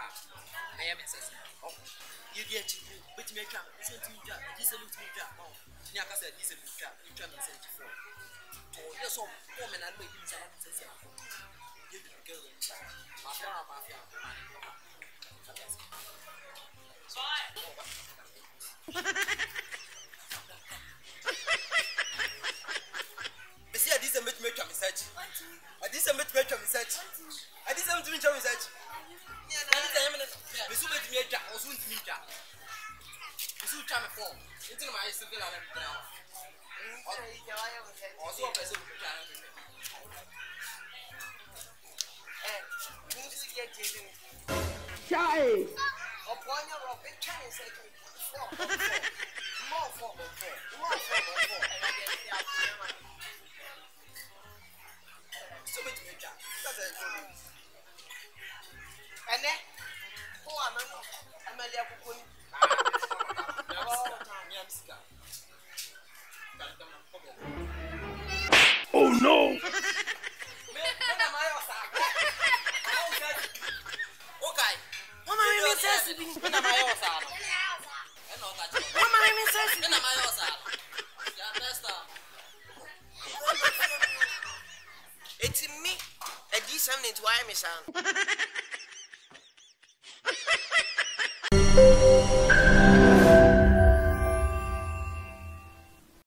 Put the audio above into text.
I am says, oh, you get to which make up, listen to me, this is me, oh, Niaka said, this is me, you can say before. Oh, yes, some woman and baby, you didn't go inside. Mafia. See, Adiyisem make me research. Adiyisem make me research. Adiyisem to me research. Me so make me ja, o so ntimi ja. Me so twa me form. Enti no ma yi civil and everything now. O so person me ja. Who see get Jesus? Chai. Upon your rock, it can say more for. So much major. That's a good. And then, who am I? I'm a little bit. Oh no! Okay. Mama, me says it's me. Adiyisem into why me sound.